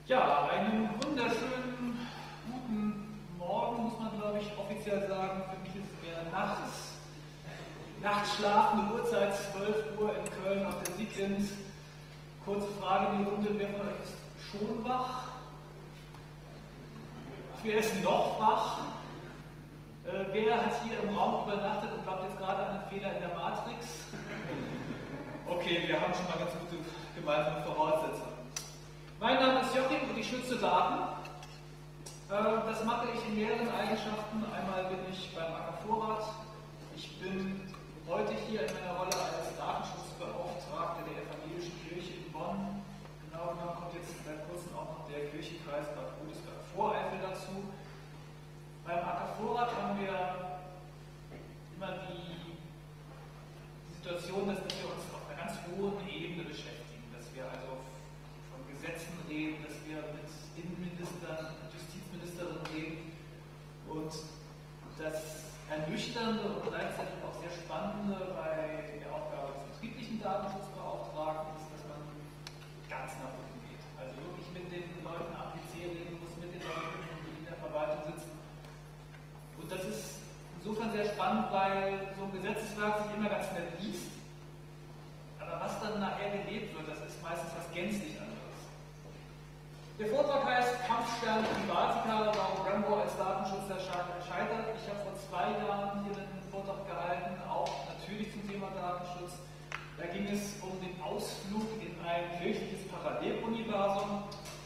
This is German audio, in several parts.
Ja, einen wunderschönen guten Morgen, muss man glaube ich offiziell sagen. Für mich ist es eher nachts schlafende Uhrzeit, 12 Uhr in Köln auf der Siegrind. Kurze Frage in die Runde, wer von euch ist schon wach? Wer ist noch wach? Wer hat hier im Raum übernachtet und glaubt jetzt gerade an einen Fehler in der Matrix? Okay, wir haben schon mal ganz gute gemeinsame Voraussetzungen. Mein Name ist Joachim und ich schütze Daten. Das mache ich in mehreren Eigenschaften. Einmal bin ich beim Ackervorrat. Ich bin heute hier in meiner Rolle als Datenschutzbeauftragter der Evangelischen Kirche in Bonn. Genau genommen kommt jetzt seit kurzem auch noch der Kirchenkreis Bad Godesberg-Voreifel dazu. Beim Ackervorrat haben wir immer die Situation, dass wir uns auf einer ganz hohen Ebene beschäftigen, dass wir also von Gesetzen reden, dass wir mit Innenministern und Justizministerinnen reden. Und das Ernüchternde und gleichzeitig auch sehr Spannende bei der Aufgabe des betrieblichen Datenschutzbeauftragten ist, dass man ganz nach unten geht. Also wirklich mit den Leuten am PC reden muss, mit den Leuten, die in der Verwaltung sitzen. Und das ist insofern sehr spannend, weil so ein Gesetzeswerk sich immer ganz nett liest, aber was dann nachher gelebt wird, das ist meistens was gänzlich anderes. Der Vortrag heißt Kampfstern Privatica, warum Rambo als Datenschützer scheitert. Ich habe vor 2 Jahren hier einen Vortrag gehalten, auch natürlich zum Thema Datenschutz. Da ging es um den Ausflug in ein kirchliches Paralleluniversum.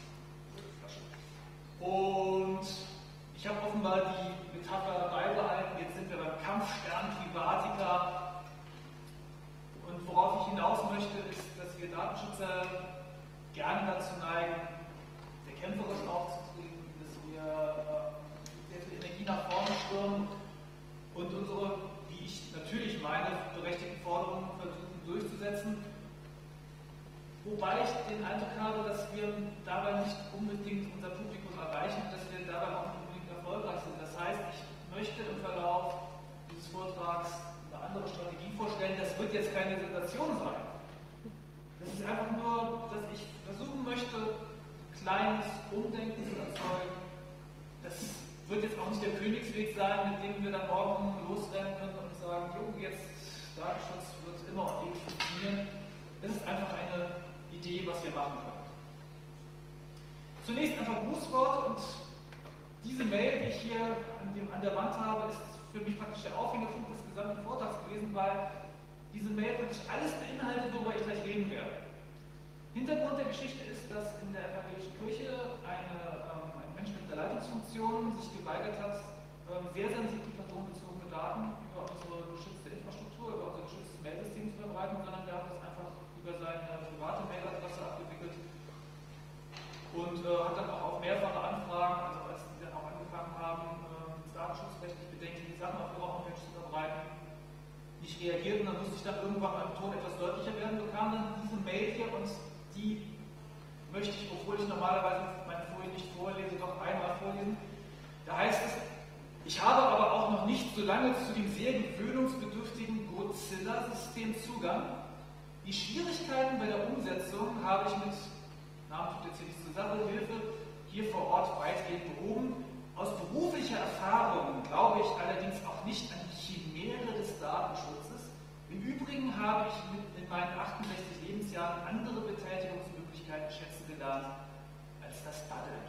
Und ich habe offenbar die Metapher beibehalten, jetzt sind wir beim Kampfstern Privatica. Und worauf ich hinaus möchte, ist, dass wir Datenschützer gerne dazu neigen, sehr kämpferisch aufzutreten, dass wir sehr viel Energie nach vorne stürmen und unsere, wie ich natürlich meine, berechtigten Forderungen versuchen durchzusetzen. Wobei ich den Eindruck habe, dass wir dabei nicht unbedingt unser Publikum erreichen, dass wir dabei auch nicht unbedingt erfolgreich sind. Das heißt, ich möchte im Verlauf dieses Vortrags eine andere Strategie vorstellen. Das wird jetzt keine Sensation sein. Das ist einfach nur, dass ich versuchen möchte, kleines Umdenken zu erzeugen. Das wird jetzt auch nicht der Königsweg sein, mit dem wir dann morgen losrennen können und sagen, jo, jetzt Datenschutz wird immer und ewig funktionieren. Das ist einfach eine Idee, was wir machen können. Zunächst einfach Grußworte und diese Mail, die ich hier an der Wand habe, ist für mich praktisch der Aufhängerpunkt des gesamten Vortrags gewesen, weil diese Mail praktisch alles beinhaltet, worüber ich gleich reden werde. Hintergrund der Geschichte ist, dass in der evangelischen Kirche ein Mensch mit der Leitungsfunktion sich geweigert hat, sehr sensible personenbezogene Daten über unsere geschützte Infrastruktur, über unser geschütztes Mailsystem zu verbreiten, sondern wir haben das einfach über seine private Mailadresse abgewickelt und hat dann auch auf mehrfache Anfragen, also als die dann auch angefangen haben, datenschutzrechtlich bedenkliche Sachen auf ihrer Homepage zu verbreiten, nicht reagierten. Dann musste ich dann irgendwann beim Ton etwas deutlicher werden, bekam dann diese Mail hier und die möchte ich, obwohl ich normalerweise meine Folie nicht vorlese, doch einmal vorlesen. Da heißt es, ich habe aber auch noch nicht so lange zu dem sehr gewöhnungsbedürftigen Godzilla-System Zugang. Die Schwierigkeiten bei der Umsetzung habe ich mit, Namen tut jetzt hier nichts zur Sache, Hilfe hier vor Ort weitgehend behoben. Aus beruflicher Erfahrung glaube ich allerdings auch nicht an die Chimäre des Datenschutzes. Im Übrigen habe ich in meinen 68 Lebensjahren andere Betätigungsmöglichkeiten schätzen gelernt als das Daddeln.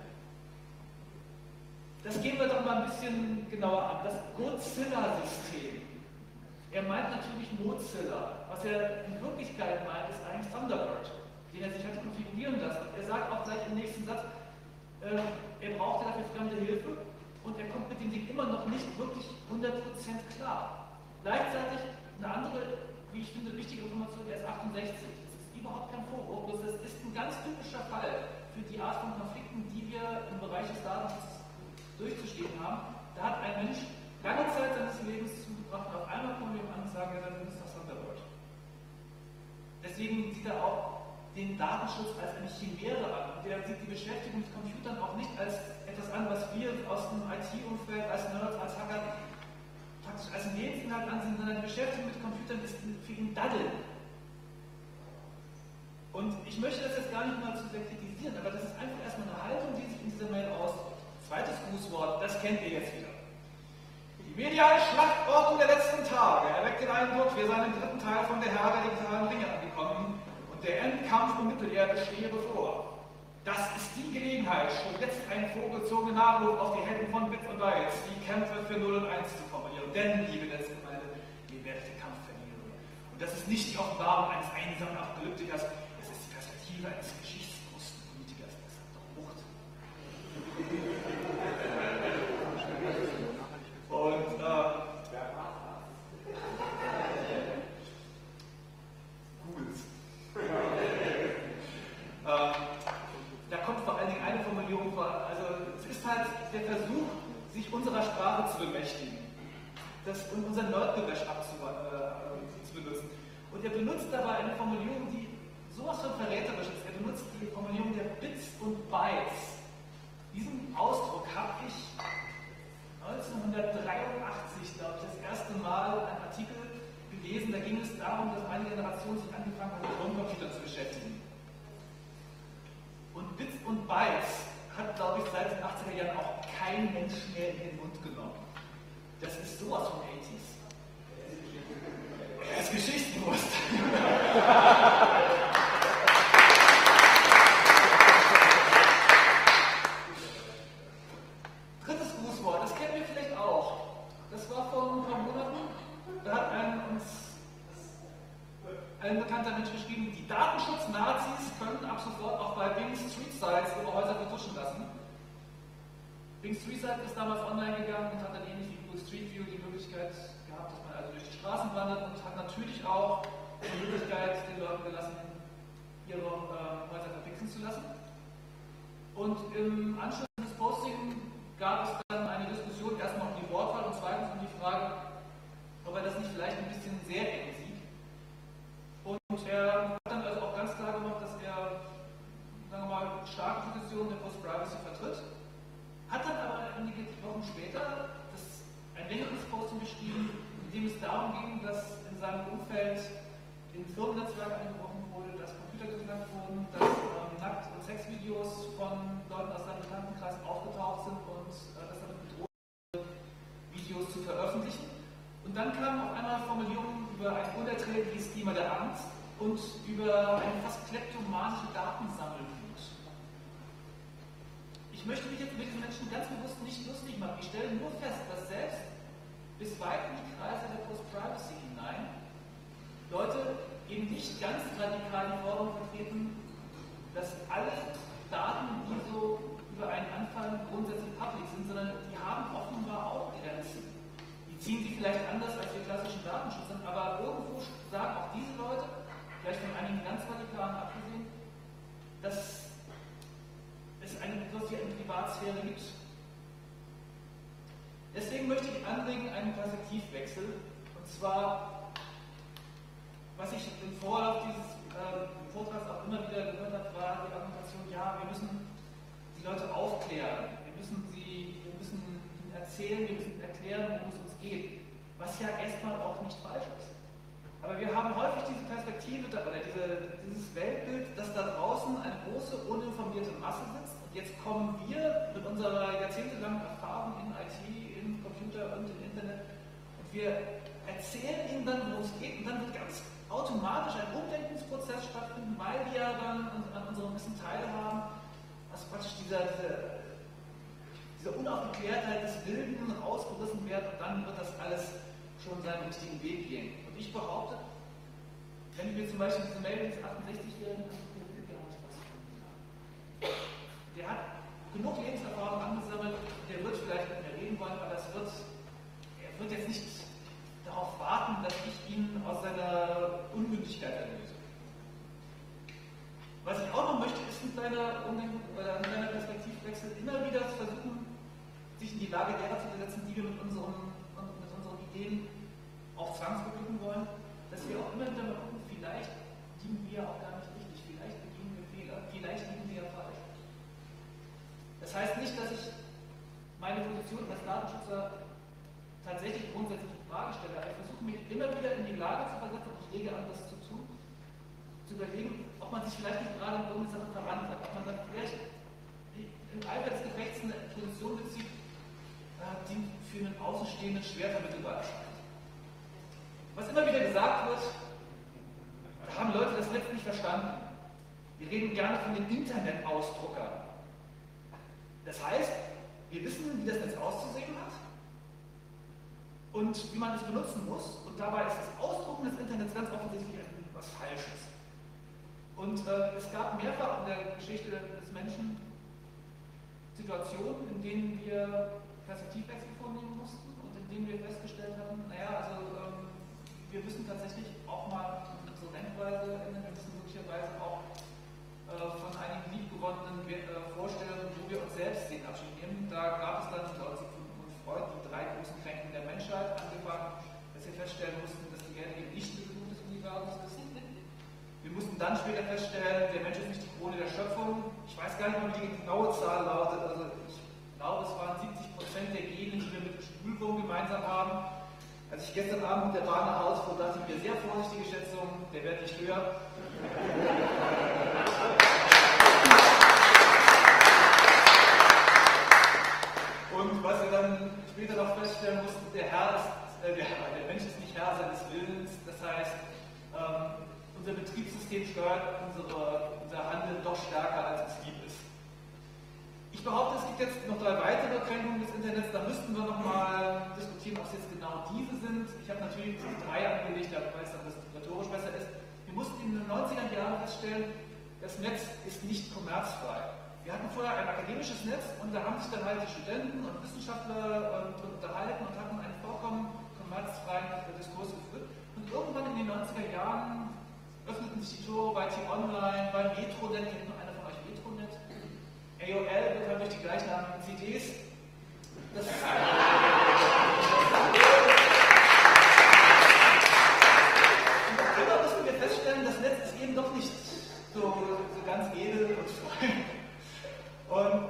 Das gehen wir doch mal ein bisschen genauer an. Das Godzilla-System. Er meint natürlich Mozilla. Was er in Wirklichkeit meint, ist eigentlich Thunderbird, den er sich hat konfigurieren lassen. Er sagt auch gleich im nächsten Satz, er brauchte dafür fremde Hilfe und er kommt mit dem Ding immer noch nicht wirklich 100% klar. Gleichzeitig eine andere, wie ich finde, wichtige Information, er ist 68. Das ist überhaupt kein Vorwurf, bloß das ist ein ganz typischer Fall für die Art von Konflikten, die wir im Bereich des Datenschutzes durchzustehen haben. Da hat ein Mensch lange Zeit seines Lebens zugebracht und auf einmal kommen wir an und sagen, ja, dann ist das Thunderbird. Deswegen sieht er auch den Datenschutz als eine Chimäre an. Und er sieht die Beschäftigung mit Computern auch nicht als etwas an, was wir aus dem IT-Umfeld, als Nerds, als Hacker praktisch als Lebensinhalt ansehen, sondern die Beschäftigung mit Computern ist für ihn Daddeln. Und ich möchte das jetzt gar nicht mal zu sehr kritisieren, aber das ist einfach erstmal eine Haltung, die sich in dieser Mail ausdrückt. Zweites Grußwort, das kennt ihr jetzt wieder. Die mediale Schlachtordnung der letzten Tage erweckt den Eindruck, wir seien im dritten Teil von der Herr der digitalen Ringe angekommen und der Endkampf um Mittelerde stehe bevor. Das ist die Gelegenheit, schon jetzt einen vorgezogenen Nachruf auf die Helden von Bits und Bytes, die Kämpfe für 0 und 1 zu formulieren. Denn, liebe Netzgemeinde, ihr werdet den Kampf verlieren. Und das ist nicht die Offenbarung eines einsamen Apokalyptikers, es ist die Perspektive eines geschichtsbewussten Politikers, das hat doch Wucht. Und da kommt vor allen Dingen eine Formulierung vor, also es ist halt der Versuch, sich unserer Sprache zu bemächtigen, und unser Nerdgewäsch zu benutzen. Und er benutzt dabei eine Formulierung, die sowas von verräterisch ist. Er benutzt die Formulierung der Bits und Bytes. Diesen Ausdruck habe ich 1983, glaube ich, das erste Mal einen Artikel gelesen. Da ging es darum, dass eine Generation sich angefangen hat, mit Homecomputer zu beschäftigen. Und Bits und Bytes hat, glaube ich, seit den 80er Jahren auch kein Mensch mehr in den Mund genommen. Das ist sowas von 80s. Das ist geschichtsbewusst. Drittes Grußwort, das kennen wir vielleicht auch. Das war vor ein paar Monaten. Da hat ein bekannter Mensch geschrieben, die Datenschutz-Nazis können ab sofort auch bei Bing Street Sites ihre Häuser vertuschen lassen. Bing Street Site ist damals online gegangen und hat dann ähnlich wie Google Street View die Möglichkeit gehabt, dass man also durch die Straßen wandert und hat natürlich auch die Möglichkeit den Leuten gelassen, ihre Häuser verpixeln zu lassen. Und im Anschluss des Posting gab es dann eine Diskussion, erstmal um die Wortwahl und zweitens um die Frage, ob er das nicht vielleicht ein bisschen sehr eng sieht. Und er hat dann also auch ganz klar gemacht, dass er, sagen wir mal, starke Positionen der Post-Privacy vertritt. Hat dann aber einige Wochen später ein längeres Posting geschrieben, in dem es darum ging, dass in seinem Umfeld in Firmennetzwerk eingebrochen wurde, dass Computer geknackt wurden, dass Nackt- und Sexvideos von Leuten aus seinem Bekanntenkreis aufgetaucht sind und dass damit bedroht wurde, Videos zu veröffentlichen. Und dann kamen auf einmal Formulierungen über ein unerträgliches Klima der Angst und über eine fast kleptomanische Datensammelwut. Ich möchte mich jetzt mit den Menschen ganz bewusst nicht lustig machen. Ich stelle nur fest, dass selbst bis weit in die Kreise der Post-Privacy hinein Leute eben nicht ganz radikal die Forderung vertreten, dass alle Daten, die so über einen anfallen, grundsätzlich public sind, sondern die haben offenbar auch Grenzen. Die ziehen sie vielleicht anders als die klassischen Datenschützer, aber irgendwo sagen auch diese Leute, vielleicht von einigen ganz radikalen abgesehen, dass es etwas wie eine Privatsphäre gibt. Deswegen möchte ich anregen einen Perspektivwechsel. Und zwar, was ich im Vorlauf dieses Vortrags auch immer wieder gehört habe, war die Argumentation, ja, wir müssen die Leute aufklären, wir müssen ihnen erzählen, wir müssen erklären, worum es uns geht. Was ja erstmal auch nicht falsch ist. Aber wir haben häufig diese Perspektive oder dieses Weltbild, dass da draußen eine große, uninformierte Masse sitzt. Und jetzt kommen wir mit unserer jahrzehntelangen Erfahrung in IT, in Computer und im Internet und wir erzählen ihnen dann, worum es geht. Und dann wird ganz automatisch ein Umdenkungsprozess stattfinden, weil wir dann an unserem Wissen teilhaben, was praktisch diese Unaufgeklärtheit des Wilden rausgerissen wird und dann wird das alles schon seinen richtigen Weg gehen. Und ich behaupte, wenn wir zum Beispiel diese Mail des 68-Jährigen der hat genug Lebenserfahrung angesammelt, der wird vielleicht mit mir reden wollen, aber er wird jetzt nicht darauf warten, dass ich ihn aus seiner Unmündigkeit erlöse. Was ich auch noch möchte, ist ein kleiner Perspektivwechsel, immer wieder versuchen, sich in die Lage derer zu versetzen, die wir mit unseren Ideen auch zwangsbeglücken wollen, dass wir auch immer wieder mal gucken, vielleicht liegen wir auch gar nicht richtig, vielleicht begehen wir Fehler, vielleicht liegen wir ja falsch. Das heißt nicht, dass ich meine Position als Datenschützer tatsächlich grundsätzlich in Frage stelle, aber ich versuche mich immer wieder in die Lage zu versetzen, und ich lege an, das zu tun, zu überlegen, ob man sich vielleicht nicht gerade in irgendeine Sache verrannt hat, ob man dann vielleicht im Eifer des Gefechts eine Position bezieht, die für einen Außenstehenden schwer vermittelbar erscheint. Was immer wieder gesagt wird, da haben Leute das Netz nicht verstanden. Wir reden gerne von den Internetausdruckern. Das heißt, wir wissen, wie das Netz auszusehen hat und wie man es benutzen muss. Und dabei ist das Ausdrucken des Internets ganz offensichtlich etwas Falsches. Und es gab mehrfach in der Geschichte des Menschen Situationen, in denen wir Perspektivwechsel vornehmen mussten und in denen wir festgestellt haben, naja, also wir müssen tatsächlich auch mal unsere Denkweise ändern, wir müssen möglicherweise auch von einigen liebgewonnenen Vorstellungen, wo wir uns selbst sehen, Abschied nehmen. Da gab es dann laut Sigmund Freud die 3 großen Kränkungen der Menschheit, angefangen, dass wir feststellen mussten, dass die Erde eben nicht die Begründung des Universums ist. Wir mussten dann später feststellen, der Mensch ist nicht die Krone der Schöpfung. Ich weiß gar nicht mehr, wie die genaue Zahl lautet. Also ich glaube, es waren 70% der Gene, die wir mit dem Spülwurm gemeinsam haben. Als ich gestern Abend mit der Bahn nach Hause fuhr, dachte ich mir, sehr vorsichtige Schätzung, der wird nicht höher. Und was wir dann später noch feststellen mussten, der Mensch ist nicht Herr seines Willens. Das heißt, unser Betriebssystem steuert unser Handeln doch stärker, als es lieb ist. Ich behaupte, es gibt jetzt noch 3 weitere Kränkungen des Internets, da müssten wir nochmal diskutieren, ob es jetzt genau diese sind. Ich habe natürlich die 3 angelegt, weil es dann rhetorisch besser ist. Wir mussten in den 90er Jahren feststellen, das Netz ist nicht kommerzfrei. Wir hatten vorher ein akademisches Netz und da haben sich dann halt die Studenten und Wissenschaftler unterhalten und hatten einen vollkommen kommerzfreien Diskurs geführt. Und irgendwann in den 90er Jahren öffneten sich die Tore bei T-Online, bei Metronet, kennt nur einer von euch Metronet? AOL wird halt durch die gleichnamigen CDs. Und immer müssen wir feststellen, das Netz ist eben doch nicht so ganz edel und frei. Und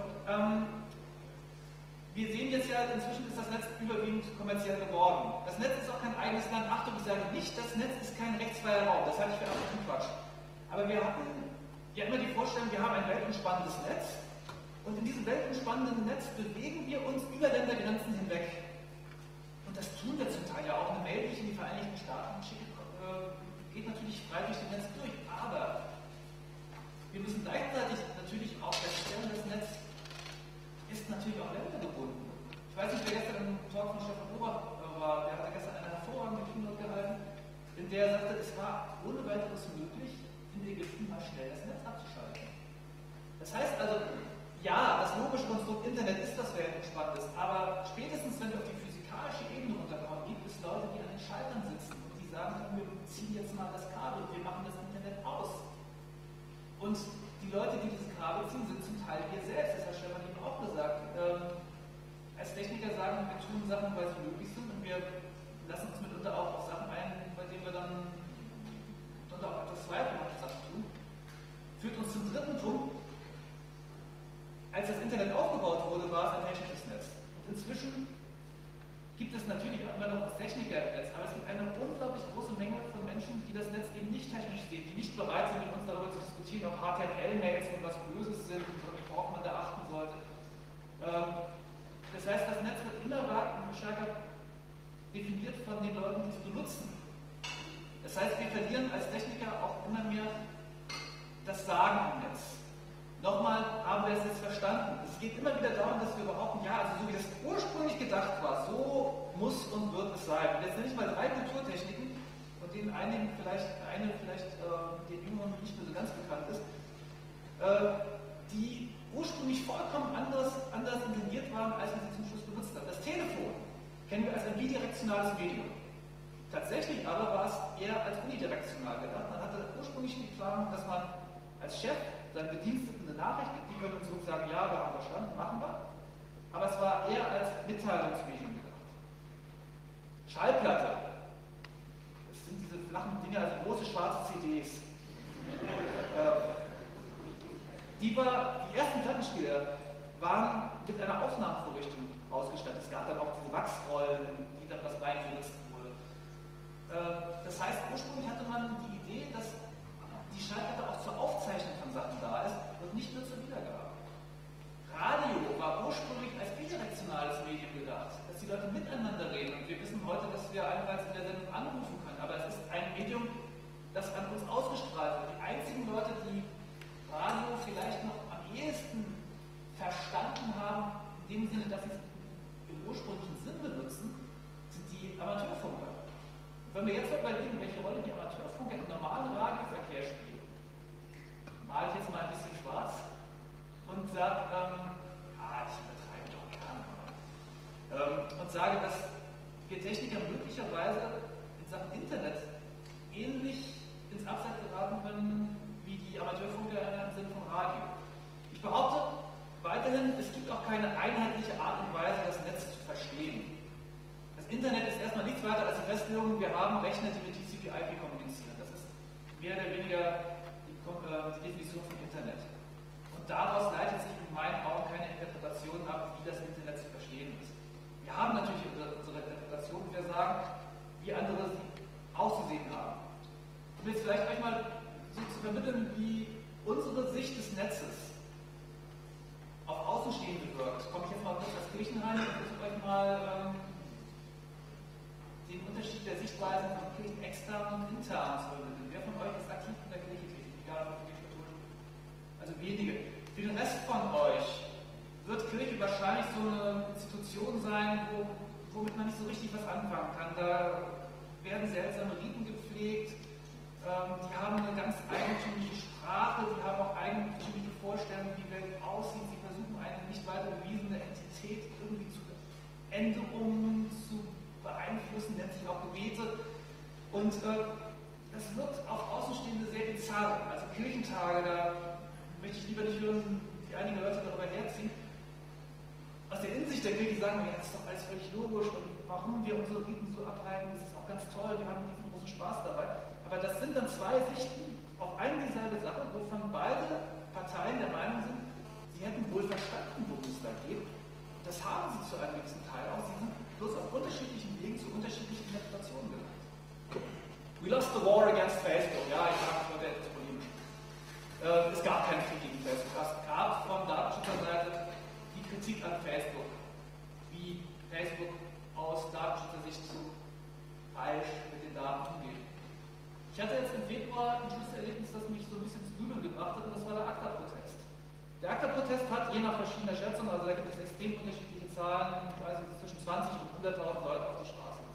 wir sehen jetzt ja, inzwischen ist das Netz überwiegend kommerziell geworden. Das Netz ist auch kein eigenes Land. Achtung, ich sage nicht, das Netz ist kein rechtsfreier Raum. Das halte ich für absoluten Quatsch. Aber wir hatten ja immer die Vorstellung, wir haben ein weltumspannendes Netz und in diesem weltumspannenden Netz bewegen wir uns über Ländergrenzen hinweg. Und das tun wir zum Teil ja auch. Eine Mail, die ich in die Vereinigten Staaten schicke, geht natürlich frei durch das Netz durch. Aber wir müssen gleichzeitig natürlich auch feststellen, das Netz ist natürlich auch ländergebunden. Ich weiß nicht, wer gestern im Talk von Stefan Ober war, der hat gestern eine hervorragende Keynote gehalten, in der er sagte, es war ohne weiteres möglich, in Ägypten mal schnell das Netz abzuschalten. Das heißt also, ja, das logische Konstrukt Internet ist das weltumspannendes, aber spätestens, wenn wir auf die physikalische Ebene runterkommen, gibt es Leute, die an den Schaltern sitzen und die sagen, wir ziehen jetzt mal das Kabel, wir machen das Internet aus. Und die Leute, die dieses Kabel ziehen, sind zum Teil wir selbst. Das hat Stefan eben auch gesagt. Als Techniker sagen wir tun Sachen, weil sie möglich sind und wir lassen uns mitunter auch auf Sachen ein, bei denen wir dann mitunter auch etwas zweifelhafte Sachen tun. Führt uns zum 3. Punkt. Als das Internet aufgebaut wurde, war es ein technisches Netz. Und inzwischen gibt es natürlich immer noch als Techniker im Netz, aber es gibt eine unglaublich große Menge von Menschen, die das Netz eben nicht technisch sehen, die nicht bereit sind, mit uns darüber zu diskutieren, ob HTML-Mails was Böses sind und worauf man da achten sollte. Das heißt, das Netz wird immer stärker definiert von den Leuten, die es benutzen. Das heißt, wir verlieren als Techniker auch immer mehr das Sagen im Netz. Nochmal, haben wir es jetzt verstanden? Es geht immer wieder darum, dass wir behaupten, ja, also so wie das ursprünglich gedacht war, so muss und wird es sein. Und jetzt nenne ich mal 3 Kulturtechniken, von denen eine vielleicht den Jüngeren nicht mehr so ganz bekannt ist, die ursprünglich vollkommen anders intendiert waren, als wir sie zum Schluss benutzt haben. Das Telefon kennen wir als ein bidirektionales Medium. Tatsächlich aber war es eher als unidirektional gedacht. Man hatte ursprünglich die Planung, dass man als Chef seinen Bediensteten eine Nachricht gibt, die können uns zurück sagen, ja, wir haben verstanden, machen wir. Aber es war eher als Mitteilungsmedium gedacht. Schallplatte. Das sind diese flachen Dinger, also große schwarze CDs. Die ersten Plattenspieler waren mit einer Aufnahmevorrichtung ausgestattet. Es gab dann auch diese Wachsrollen, die dann was reingerissen wurde. Das heißt, ursprünglich hatte man die Idee, dass die Schallplatte auch zur Aufzeichnung von Sachen da ist und nicht nur zur Wiedergabe. Radio war ursprünglich als bidirektionales Medium gedacht, dass die Leute miteinander reden. Und wir wissen heute, dass wir einerseits in der Sendung anrufen können, aber es ist ein Medium, das an uns ausgestrahlt wird. Die einzigen Leute, die Radio vielleicht noch am ehesten verstanden haben, in dem Sinne, dass sie es im ursprünglichen Sinn benutzen, sind die Amateurfunker. Wenn wir jetzt überlegen, welche Rolle die Amateurfunker im normalen Radioverkehr spielen, male ich jetzt mal ein bisschen schwarz und sage, ich übertreibe doch gerne, und sage, dass wir Techniker möglicherweise in Sachen Internet ähnlich ins Abseits geraten können wie die Amateurfunker im Sinne von Radio. Ich behaupte weiterhin, es gibt auch keine einheitliche Art und Weise, das Netz zu verstehen. Das Internet ist erstmal nichts weiter als die Festlegung, wir haben Rechner, die mit TCP/IP kommunizieren. Das ist mehr oder weniger die Definition vom Internet. Und daraus leitet sich in meinen Augen keine Interpretation ab, wie das Internet zu verstehen ist. Wir haben natürlich unsere Interpretation, und wir sagen, wie andere sie auszusehen haben. Um jetzt vielleicht euch mal so zu vermitteln, wie unsere Sicht des Netzes auf Außenstehende wirkt, komme ich jetzt mal kurz als Kirchen rein und versuche euch mal den Unterschied der Sichtweisen von Kirchen extern und intern zu vermitteln. Wer von euch ist aktiv in der Kirche tätig? Egal, ob ihr katholisch. Also wenige. Für den Rest von euch wird Kirche wahrscheinlich so eine Institution sein, womit man nicht so richtig was anfangen kann. Da werden seltsame Riten gepflegt, die haben eine ganz eigentümliche Sprache, die haben auch eigentümliche Vorstellungen, wie die Welt aussieht. Sie versuchen eine nicht weiter bewiesene Entität irgendwie zu Änderungen zu beeinflussen, nennt sich auch Gebete. Und das wird auf Außenstehende sehr bizarr. Also Kirchentage, da möchte ich lieber nicht hören, wie einige Leute darüber herziehen. Aus der Insicht der Kirche sagen wir, ja, das ist doch alles völlig logisch und warum wir unsere Riten so abhalten, das ist auch ganz toll, wir haben diesen großen Spaß dabei. Aber das sind dann zwei Sichten auf eine dieselbe Sache, wovon beide Parteien der Meinung sind, sie hätten wohl verstanden, worum es da geht. Das haben sie zu einem gewissen Teil auch. Sie sind bloß auf unterschiedlichen Wegen zu unterschiedlichen Interpretationen gelangt. We lost the war against Facebook. Ja, ich sage, ich wollte etwas polemisch. Es gab keinen Krieg gegen Facebook. Es gab von Datenschutzerseite die Kritik an Facebook, wie Facebook aus Datenschutzersicht falsch mit den Daten umgeht. Ich hatte jetzt im Februar ein Schlüsselerlebnis, das mich so ein bisschen ins Grübeln gebracht hat, und das war der ACTA-Protest. Der ACTA-Protest hat je nach verschiedener Schätzung, also da gibt es extrem unterschiedliche Zahlen, also zwischen 20 und 100.000 Leute auf die Straße.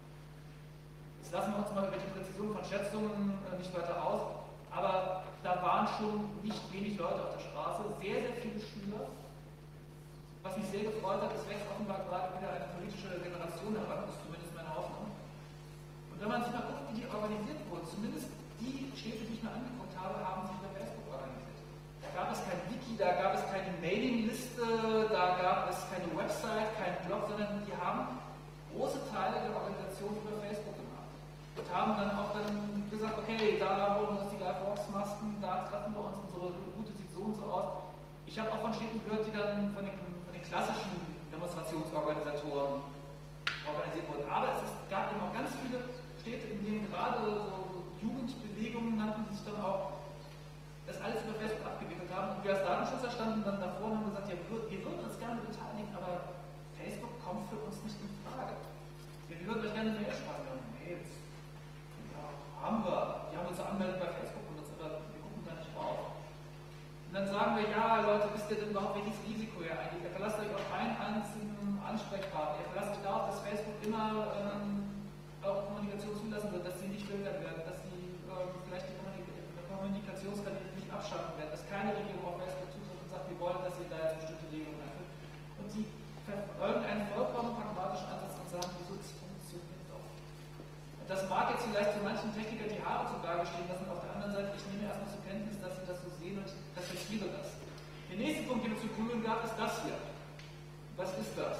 Jetzt lassen wir uns mal über die Präzision von Schätzungen nicht weiter aus, aber da waren schon nicht wenig Leute auf der Straße, sehr, sehr viele Schüler. Was mich sehr gefreut hat, es wächst offenbar gerade wieder eine politische Generation heran, das ist zumindest meine Hoffnung. Und wenn man sich mal guckt, wie die organisiert wurden, zumindest die Städte, die ich mir angeguckt habe, haben sich über Facebook organisiert. Da gab es kein Wiki, da gab es keine Mailingliste, da gab es keine Website, keinen Blog, sondern die haben große Teile der Organisation über Facebook gemacht. Und haben dann auch gesagt, okay, da holen wir uns die Live-Walks-Masken, da treffen wir uns, unsere Route sieht so und so aus. Ich habe auch von Städten gehört, die dann von den klassischen Demonstrationsorganisatoren organisiert wurden. Aber es gab eben auch ganz viele Städte, in denen gerade so Jugendbewegungen nannten sich dann auch, das alles über Facebook abgewickelt haben. Und wir als Datenschützer standen dann davor und haben gesagt, ja, wir würden uns gerne beteiligen, aber Facebook kommt für uns nicht in Frage. Wir würden euch gerne eine Mail schreiben. Ja, Mails. Ja, haben wir. Die haben uns angemeldet bei Facebook benutzt, aber wir gucken da nicht drauf. Und dann sagen wir, ja, Leute, wisst ihr denn überhaupt, welches Risiko ihr eingeht? Ihr verlasst euch auf einen einzigen Ansprechpartner. Ihr verlasst euch darauf, dass Facebook immer auch Kommunikation zulassen wird, dass sie nicht filtern werden, dass sie vielleicht die Kommunikationskanäle nicht abschaffen werden, dass keine Regierung auf Facebook zutritt und sagt, wir wollen, dass ihr da jetzt bestimmte Regelungen einführt. Und sie verfolgen einen vollkommen pragmatischen Ansatz und sagen, wieso das funktioniert doch. Und das mag jetzt vielleicht für manchen Techniker die Haare zu Berge stehen lassen, auf der anderen Seite, ich nehme erstmal zur Kenntnis, dass sie das so sehen und respektiere das. Der nächste Punkt, den es zu grübeln gab, ist das hier. Was ist das?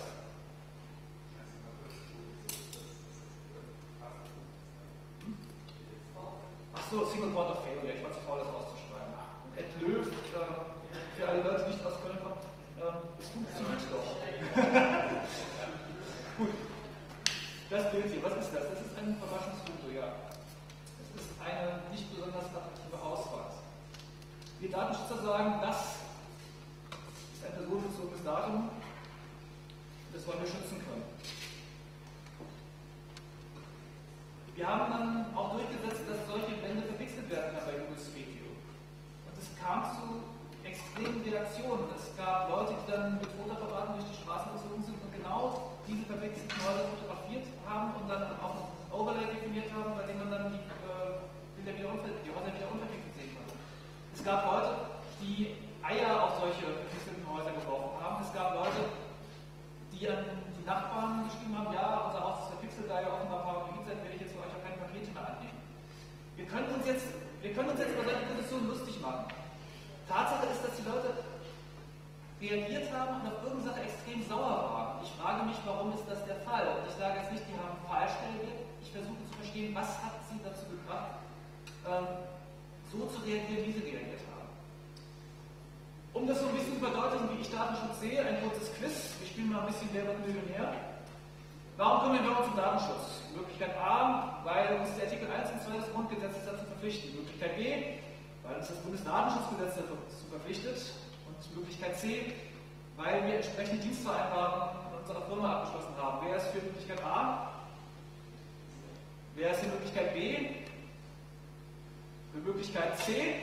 Achso, Single Point of Failure, ich war zu faul, das auszuschreiben. Und Ed Löw, für alle Leute, die nicht aus Köln kommen, es funktioniert doch. Gut. Das Bild hier, was ist das? Das ist ein Verwaschungsfoto, ja. Es ist eine nicht besonders attraktive Auswahl. Wir Datenschützer sagen, das ist ein personenbezogenes Datum, das wollen wir schützen können. Wir haben dann auch durchgesetzt, dass solche Blende verpixelt werden kann bei Google Street View. Und es kam zu extremen Reaktionen. Es gab Leute, die dann mit Fotoapparaten durch die Straßen gezogen sind und genau diese verpixelten Häuser fotografiert haben und dann auch ein Overlay definiert haben, bei dem man dann die Häuser wieder unverpixelt sehen konnte. Es gab Leute, die Eier auf solche verpixelten Häuser geworfen haben. Es gab Leute, die an die Nachbarn geschrieben haben, ja, unser Haus ist verpixelt, da ihr offenbar paranoid seid, werde ich jetzt für euch auch keine Pakete mehr annehmen. Wir können uns jetzt über solche Positionen lustig machen. Tatsache ist, dass die Leute reagiert haben und auf irgendeine Sache extrem sauer waren. Ich frage mich, warum ist das der Fall? Und ich sage jetzt nicht, die haben falsch reagiert. Ich versuche zu verstehen, was hat sie dazu gebracht, so zu reagieren, wie sie reagiert haben. Um das so ein bisschen zu verdeutlichen, wie ich Datenschutz sehe, ein kurzes Quiz. Wir spielen mal ein bisschen Wer wird Millionär. Warum kümmern wir uns um Datenschutz? Möglichkeit A, weil uns der Artikel 1 und 2 des Grundgesetzes dazu verpflichten. Möglichkeit B, weil uns das Bundesdatenschutzgesetz dazu verpflichtet. Und Möglichkeit C, weil wir entsprechende Dienstvereinbarungen in unserer Firma abgeschlossen haben. Wer ist für Möglichkeit A? Wer ist für Möglichkeit B? Für Möglichkeit C?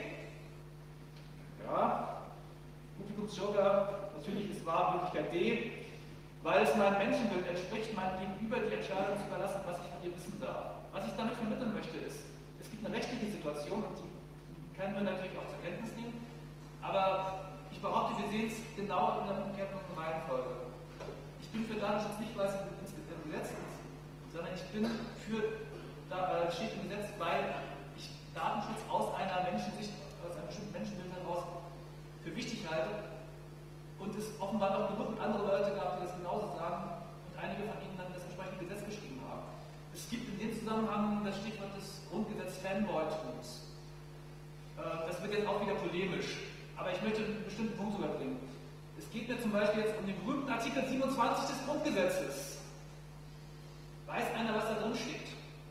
Ja. Publikumsjoker, natürlich ist wahr Möglichkeit D, weil es meinem Menschenbild entspricht, meinem Gegenüber die Entscheidung zu überlassen, was ich von ihr wissen darf. Was ich damit vermitteln möchte ist, es gibt eine rechtliche Situation, und die können wir natürlich auch zur Kenntnis nehmen, aber ich behaupte, wir sehen es genau in der umgekehrten Reihenfolge. Ich bin für Datenschutz nicht, weil es im Gesetz ist, sondern ich bin für, es steht im Gesetz, weil ich Datenschutz aus einer Menschensicht, aus einem bestimmten Menschenbild heraus für wichtig halte und es offenbar noch genug andere Leute gab, die das genauso sagen und einige von ihnen dann das entsprechende Gesetz geschrieben haben. Es gibt in dem Zusammenhang das Stichwort des Grundgesetz-Fanboy-Tums. Das wird jetzt auch wieder polemisch, aber ich möchte einen bestimmten Punkt überbringen. Es geht mir zum Beispiel jetzt um den berühmten Artikel 27 des Grundgesetzes. Weiß einer, was da drin steht?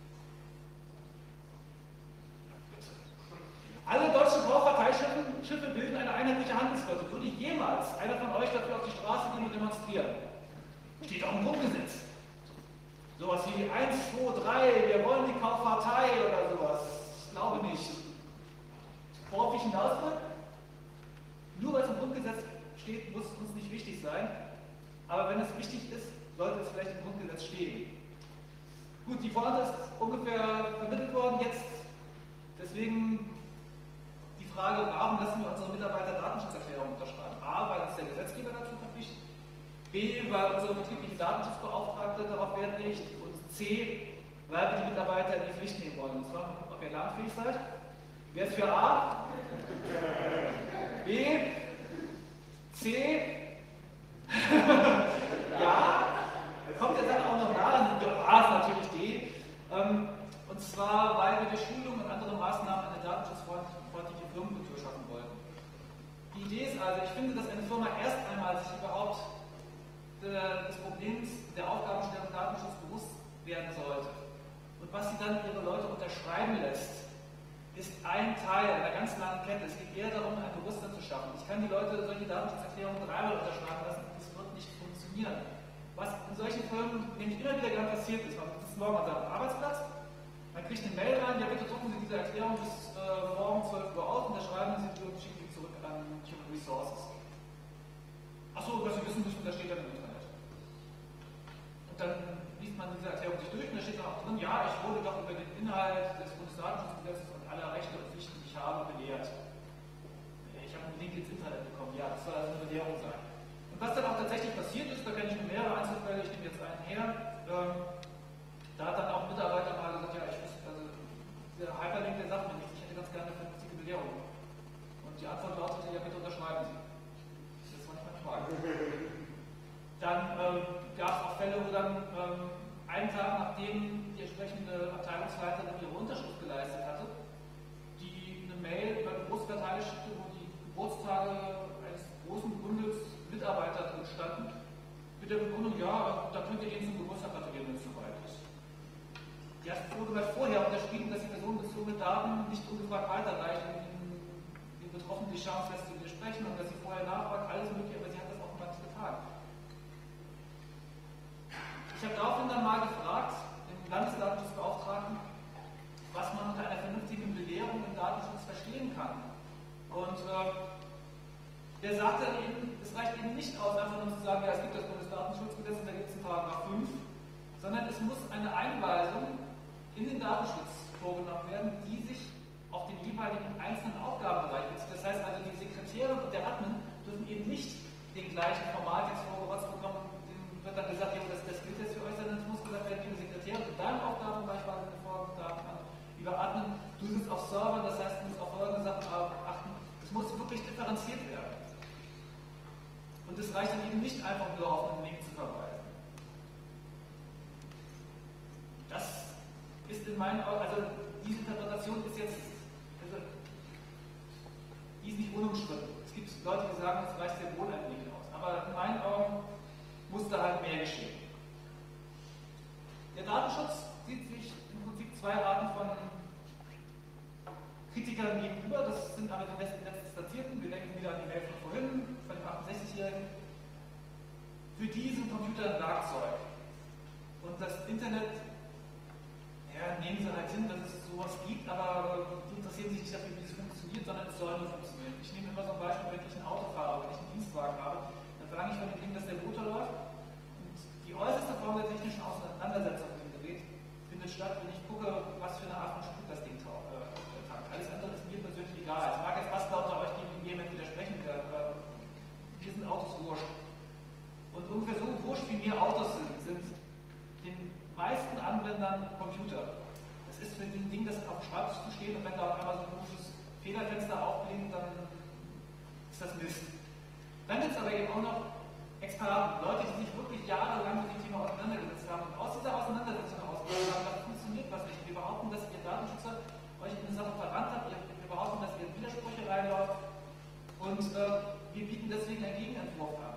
Alle deutschen Kaufverteilschiffe bilden eine einheitliche Handelsflotte. Würde jemals einer von euch dafür auf die Straße gehen und demonstrieren? Steht auch im Grundgesetz. Sowas wie 1, 2, 3, wir wollen die Kaufverteil oder sowas. Ich glaube nicht. Worauf ich hinaus will? Nur weil es im Grundgesetz steht, muss es uns nicht wichtig sein. Aber wenn es wichtig ist, sollte es vielleicht im Grundgesetz stehen. Gut, die Pointe ist ungefähr vermittelt worden. Jetzt deswegen die Frage, warum lassen wir unsere Mitarbeiter Datenschutzerklärungen unterschreiben? A, weil uns der Gesetzgeber dazu verpflichtet, B, weil unsere betriebliche Datenschutzbeauftragte darauf Wert legt und C, weil wir die Mitarbeiter in die Pflicht nehmen wollen. Und zwar, ob ihr lernfähig seid. Wer ist für A? B? C? Ja? Kommt ja dann auch noch daran, A ist natürlich D. Und zwar, weil wir durch Schulung und andere Maßnahmen eine datenschutzfreundliche Firmenkultur schaffen wollen. Die Idee ist also, ich finde, dass eine Firma erst einmal sich überhaupt des Problems der Aufgabenstellung Datenschutz bewusst werden sollte. Und was sie dann ihre Leute unterschreiben lässt, ist ein Teil einer ganz langen Kette. Es geht eher darum, ein Bewusstsein zu schaffen. Ich kann die Leute solche Datenschutzerklärungen dreimal unterschreiben lassen, das wird nicht funktionieren. Was in solchen Firmen nämlich immer wieder gern passiert ist, man sitzt morgen an seinem Arbeitsplatz, man kriegt eine Mail rein, ja bitte drucken Sie diese Erklärung bis morgen 12 Uhr aus, unterschreiben Sie sie und schicken Sie zurück an Human Resources. Achso, was Sie wissen müssen, das steht dann im Internet. Und dann liest man diese Erklärung sich durch und da steht dann auch drin, ja, ich wurde doch über den Inhalt des Bundesdatenschutzgesetzes und aller Rechte und Pflichten, die ich habe, belehrt. Ich habe einen Link ins Internet bekommen, ja, das soll also eine Belehrung sein. Und was dann auch tatsächlich passiert ist, da kenne ich nur mehrere Einzelfälle, ich nehme jetzt einen her, da hat dann auch ein Mitarbeiter mal gesagt, ja, ich wüsste, also der Hyperlink, der sagt mir nichts, ich hätte ganz gerne eine vernünftige Belehrung. Und die Antwort lautete, ja, bitte unterschreiben Sie. Das war nicht meine Frage. Dann gab es auch Fälle, wo dann einen Tag nachdem die entsprechende Abteilungsleiterin ihre Unterschrift geleistet hatte, die eine Mail über den Großverteiler schickte, wo die Geburtstage eines großen Bündels Mitarbeiter drin standen, mit der Begründung, ja, da könnt ihr ihnen zum Geburtstag gratulieren, wenn es soweit ist. Die hat vorher unterschrieben, dass die personenbezogene Daten nicht ungefragt weiterreichen in den Betroffene die Chance lässt zu widersprechen und dass sie vorher nachfragt, alles mögliche, aber sie hat das offenbar nicht getan. Ich habe daraufhin dann mal gefragt, den Landesdatenschutzbeauftragten, was man unter einer vernünftigen Belehrung im Datenschutz verstehen kann. Und der sagte dann eben, es reicht eben nicht aus, einfach nur zu sagen, ja, es gibt das Bundesdatenschutzgesetz und da gibt es einen Paragraph 5, sondern es muss eine Einweisung in den Datenschutz vorgenommen werden, die sich auf den jeweiligen einzelnen Aufgabenbereich bezieht. Das heißt also, die Sekretärin und der Admin dürfen eben nicht den gleichen Formaltext vorgerotzt bekommen, dem wird dann gesagt, ja, das gilt jetzt für euch, sondern es muss gesagt werden, liebe Sekretärin, in deinem Aufgabenbereich war eine Vorgaben an, lieber Admin, du sitzt auf Servern, das heißt, du musst auf folgende Sachen achten. Es muss wirklich differenziert werden. Und es reicht dann eben nicht einfach nur auf einen Link zu verweisen. Das ist in meinen Augen, also diese Interpretation ist jetzt, also, die ist nicht unumstritten. Es gibt Leute, die sagen, das reicht sehr wohl ein Link aus. Aber in meinen Augen muss da halt mehr geschehen. Der Datenschutz sieht sich im Prinzip zwei Arten von Kritikern gegenüber. Das sind aber die Netzinstanzierten. Wir denken wieder an die Mail von vorhin, von dem 68-Jährigen. Für die sind Computer ein Werkzeug. Und das Internet, ja, nehmen sie halt hin, dass es sowas gibt, aber die interessieren sich nicht dafür, wie es funktioniert, sondern es soll nur funktionieren. Ich nehme immer so ein Beispiel, wenn ich ein Auto fahre, wenn ich einen Dienstwagen habe, dann verlange ich von dem Ding, dass der Motor läuft. Und die äußerste Form der technischen Auseinandersetzung mit dem Gerät findet statt, wenn ich gucke, was für eine Art von Spuk das Ding tankt. Alles andere ist mir persönlich egal. Es mag jetzt fast lauter euch jemand widersprechen werden, aber mir sind Autos wurscht. Und ungefähr so wurscht wie mir Autos sind den meisten Anwendern Computer. Das ist für ein Ding, das auf dem Schreibtisch zu stehen und wenn da auf einmal so ein komisches Fehlerfenster aufblinkt, dann ist das Mist. Dann gibt es aber eben auch noch Experten, Leute, die sich wirklich jahrelang mit dem Thema auseinandergesetzt haben und aus dieser Auseinandersetzung herausgekommen haben, das funktioniert was nicht. Wir behaupten, dass ihr Datenschützer euch in eine Sache verrannt habt, wir behaupten, dass ihr in Widersprüche reinläuft und wir bieten deswegen einen Gegenentwurf an.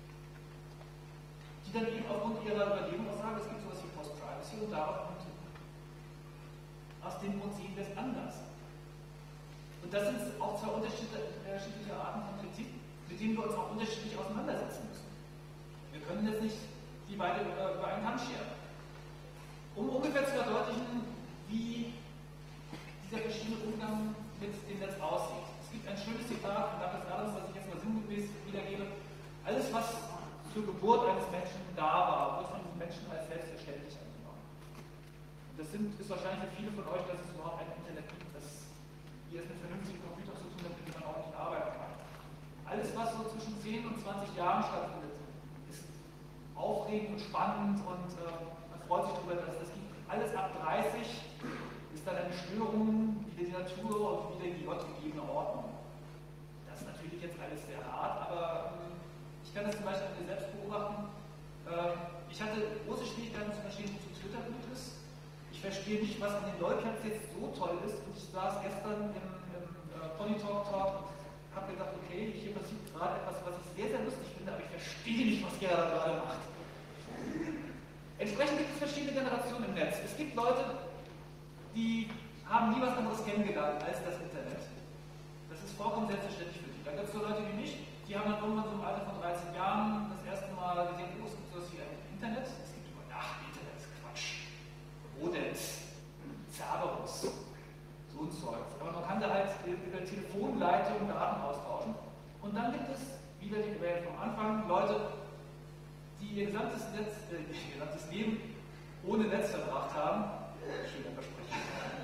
Die dann eben aufgrund ihrer Überlegung auch sagen, es gibt sowas wie Post-Privacy und darauf kommt aus dem Grund sehen wir es anders. Und das sind auch zwei unterschiedliche Arten von Kritik, mit denen wir uns auch unterschiedlich auseinandersetzen müssen. Wir können jetzt nicht die beide über einen Kamm scheren. Um ungefähr zu verdeutlichen, wie dieser verschiedene Umgang mit dem Netz aussieht. Es gibt ein schönes Zitat von Douglas Adams, das ich jetzt mal sinngemäß wiedergebe. Alles, was zur Geburt eines Menschen da war, wird von diesen Menschen als selbstverständlich angenommen. Und das ist wahrscheinlich für viele von euch, dass es überhaupt ein Internet gibt, dass ihr es mit vernünftigen Computern zu tun habt, mit denen man auch nicht arbeiten kann. Alles, was so zwischen 10 und 20 Jahren stattfindet, ist aufregend und spannend und man freut sich darüber, dass das gibt. Alles ab 30 ist dann eine Störung wie die Natur und wieder die gottgegebene Ordnung. Das ist natürlich jetzt alles sehr hart, aber ich kann das zum Beispiel an mir selbst beobachten. Ich hatte große Schwierigkeiten zu verstehen, wozu Twitter gut ist. Ich verstehe nicht, was an den Lolcats jetzt so toll ist. Und ich saß gestern im Pony Talk und habe gedacht, okay, hier passiert gerade etwas, was ich sehr, sehr lustig finde, aber ich verstehe nicht, was ihr da gerade macht. Entsprechend gibt es verschiedene Generationen im Netz. Es gibt Leute, die haben nie was anderes kennengelernt als das Internet. Das ist vollkommen selbstverständlich für die. Da gibt es so Leute wie mich, die haben dann irgendwann so im Alter von 13 Jahren das erste Mal gesehen, oh, es gibt sowas wie ein Internet. Es gibt immer, ach, Internet ist Quatsch. Rodents, Cerberus, so ein Zeug. Aber man kann da halt über Telefonleitung Daten austauschen. Und dann gibt es, wieder die Welt vom Anfang, Leute, die ihr gesamtes Leben ohne Netz verbracht haben. Schöner Versprecher.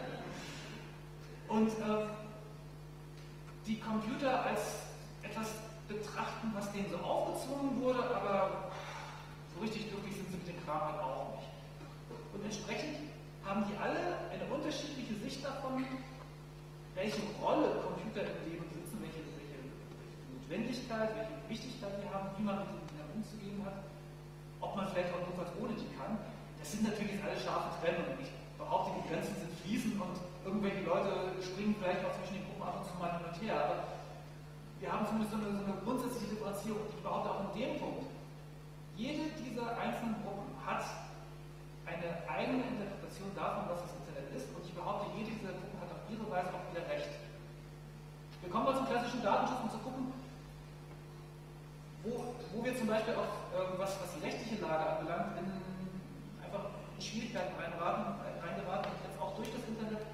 Und die Computer als etwas betrachten, was denen so aufgezwungen wurde, aber so richtig glücklich sind sie mit dem Kram halt auch nicht. Und entsprechend haben die alle eine unterschiedliche Sicht davon, welche Rolle Computer im Leben besitzen, welche Notwendigkeit, welche Wichtigkeit die haben, wie man mit ihnen umzugehen hat, ob man vielleicht auch notfalls ohne die kann. Das sind natürlich jetzt alle scharfe Trennungen. Ich behaupte, die Grenzen sind fließend und irgendwelche Leute springen vielleicht auch zwischen den Gruppen ab und zu mal hin und her. Aber wir haben zumindest so eine grundsätzliche Differenzierung. Ich behaupte auch in dem Punkt, jede dieser einzelnen Gruppen hat eine eigene Interpretation davon, was das Internet ist. Und ich behaupte, jede dieser Gruppen hat auf ihre Weise auch wieder recht. Wir kommen mal zum klassischen Datenschutz, um zu gucken, wo wir zum Beispiel auch, was die rechtliche Lage anbelangt, einfach in Schwierigkeiten reingeraten und jetzt auch durch das Internet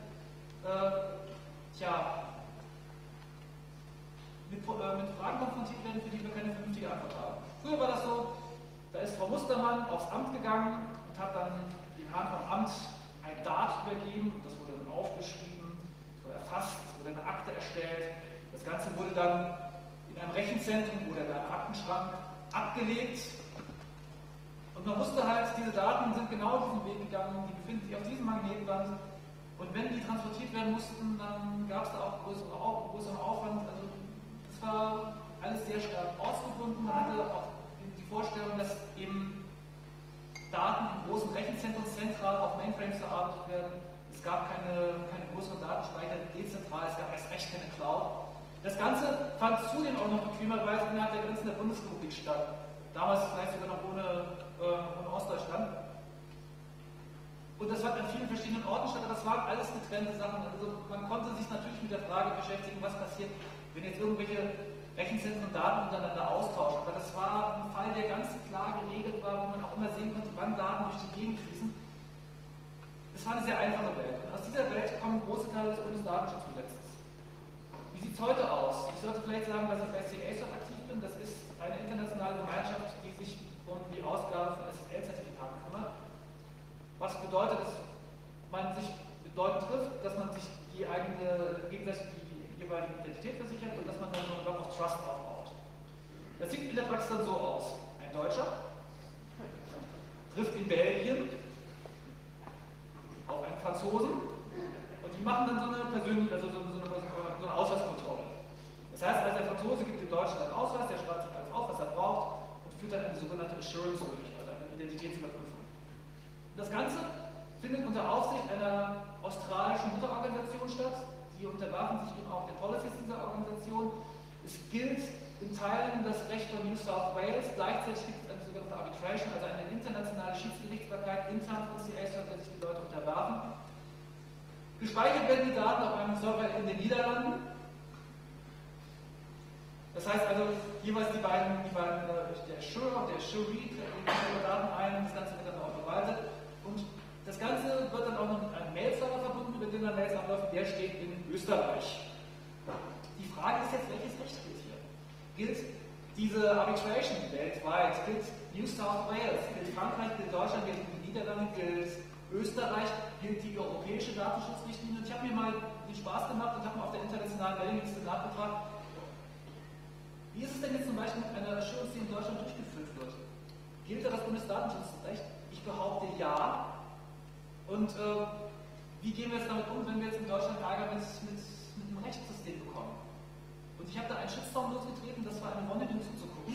mit Fragen konfrontiert werden, für die wir keine vernünftige Antwort haben. Früher war das so, da ist Frau Mustermann aufs Amt gegangen und hat dann dem Herrn vom Amt ein Dat übergeben, das wurde dann aufgeschrieben, das wurde erfasst, es wurde eine Akte erstellt, das Ganze wurde dann in einem Rechenzentrum oder in einem Aktenschrank abgelegt und man wusste halt, diese Daten sind genau diesen Weg gegangen, die befinden sich auf diesem Magnetband und wenn die transportiert werden mussten, dann gab es da auch größeren Aufwand, also das war alles sehr stark ortsgebunden, man hatte auch die Vorstellung, dass eben Daten in großen Rechenzentren zentral auf Mainframes verarbeitet werden. Es gab keine größeren Datenspeicher dezentral, es gab erst recht keine Cloud. Das Ganze fand zudem auch noch bequemerweise innerhalb der Grenzen der Bundesrepublik statt. Damals vielleicht sogar noch ohne Ostdeutschland. Und das fand an vielen verschiedenen Orten statt, aber das waren alles getrennte Sachen. Also man konnte sich natürlich mit der Frage beschäftigen, was passiert, wenn jetzt irgendwelche Rechenzentren Daten untereinander austauschen. Aber das war ein Fall, der ganz klar geregelt war, wo man auch immer sehen konnte, wann Daten durch die Gegend fließen. Das war eine sehr einfache Welt. Und aus dieser Welt kommen große Teile des Bundesdatenschutzgesetzes. Wie sieht es heute aus? Ich sollte vielleicht sagen, dass ich bei CASOT aktiv bin. Das ist eine internationale Gemeinschaft, die sich um die Ausgabe von SSL-Zertifikaten kümmert. Was bedeutet, dass man sich mit Leuten trifft, dass man sich gegenseitig die jeweilige Identität versichert und dass man dann so ein Block of Trust aufbaut. Das sieht in der Praxis dann so aus. Ein Deutscher trifft in Belgien auf einen Franzosen und die machen dann so eine Ausweiskontrolle. Das heißt, also der Franzose gibt dem Deutschen einen Ausweis, der schreibt sich alles auf, was er braucht und führt dann eine sogenannte Assurance durch, also eine Identitätsüberprüfung. Das Ganze findet unter Aufsicht einer australischen Mutterorganisation statt. Die unterwarfen sich eben auch den Policies dieser Organisation. Es gilt in Teilen das Recht von New South Wales, gleichzeitig gibt es eine sogenannte Arbitration, also eine internationale Schiedsgerichtsbarkeit intern von CASOT, der sich die Leute unterwerfen. Gespeichert werden die Daten auf einem Server in den Niederlanden. Das heißt also, jeweils der Assurer und der Assuree tragen die Daten ein, das Ganze wird dann auch verwaltet. Und das Ganze wird dann auch noch mit einem Mail-Server verbunden, über den der Mails abläuft, der steht in Österreich. Die Frage ist jetzt, welches Recht gilt hier? Gilt diese Arbitration weltweit? Gilt New South Wales? Gilt Frankreich? Gilt Deutschland? Gilt die Niederlande? Gilt Österreich? Gilt die europäische Datenschutzrichtlinie? Und ich habe mir mal den Spaß gemacht und habe mal auf der internationalen Mailingliste nachgefragt, wie ist es denn jetzt zum Beispiel mit einer Assurance, die in Deutschland durchgeführt wird? Gilt da das Bundesdatenschutzrecht? Ich behaupte ja. Und wie gehen wir jetzt damit um, wenn wir jetzt in Deutschland Ärger mit einem Rechtssystem bekommen? Und ich habe da einen Shitstorm losgetreten, das war eine Wonne, dem zuzugucken.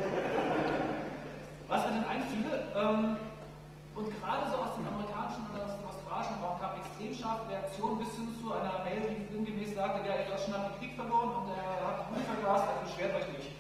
Was mir denn einfiel, und gerade so aus dem amerikanischen oder aus dem australischen Raum kam extrem scharfe Reaktionen bis hin zu einer Mail, die sinngemäß sagte, ja, Deutschland hat den Krieg verloren und er hat die Blut verglast, also beschwert euch nicht.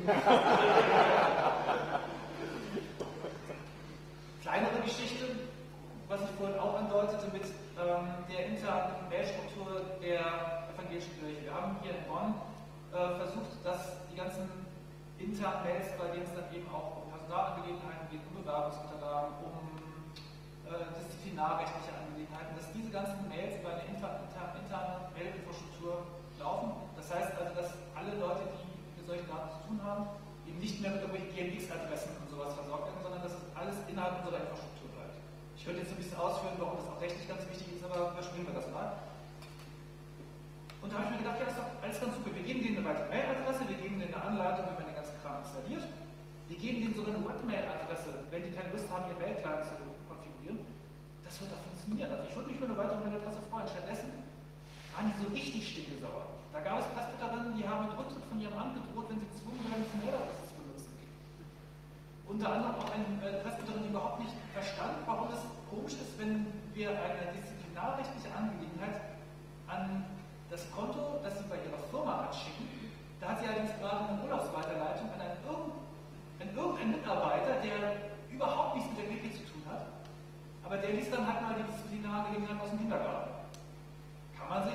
Kleinere Geschichte, was ich vorhin auch andeutete mit der internen Mailstruktur der evangelischen Kirche. Wir haben hier in Bonn versucht, dass die ganzen internen Mails, bei denen es dann eben auch um Personalangelegenheiten geht, um Bewerbungsunterlagen, um disziplinarrechtliche Angelegenheiten, dass diese ganzen Mails über eine interne Mailinfrastruktur laufen. Das heißt also, dass alle Leute, die mit solchen Daten zu tun haben, eben nicht mehr mit irgendwelchen GMX-Adressen und sowas versorgt werden, sondern dass es alles innerhalb unserer Infrastruktur bleibt. Ich könnte jetzt ein bisschen ausführen, warum das auch rechtlich ganz wichtig ist, aber überspringen wir das mal. Und da habe ich mir gedacht, ja, das ist doch alles ganz super. Wir geben denen eine weitere Mailadresse, wir geben denen eine Anleitung, wie man den ganzen Kram installiert. Wir geben denen sogar eine Webmail-Adresse, wenn die keine Lust haben, ihr Mail-Client zu konfigurieren. Das wird doch funktionieren. Also ich würde mich für eine weitere Mailadresse freuen. Stattdessen waren die so richtig stinkesauer. Da gab es Presbyterinnen, die haben mit Rücktritt von ihrem Amt gedroht, wenn sie gezwungen werden, diese Mailadresse zu benutzen. Unter anderem auch eine Presbyterin, die überhaupt nicht verstand, warum es komisch ist, wenn wir eine disziplinarrechtliche Angelegenheit an das Konto, das sie bei ihrer Firma hat, schicken. Da hat sie allerdings gerade eine Urlaubsweiterleitung an irgendeinen Mitarbeiter, der überhaupt nichts mit der WP zu tun hat, aber der liest dann halt mal die Disziplinarangelegenheit aus dem Hintergarten. Kann man sich jetzt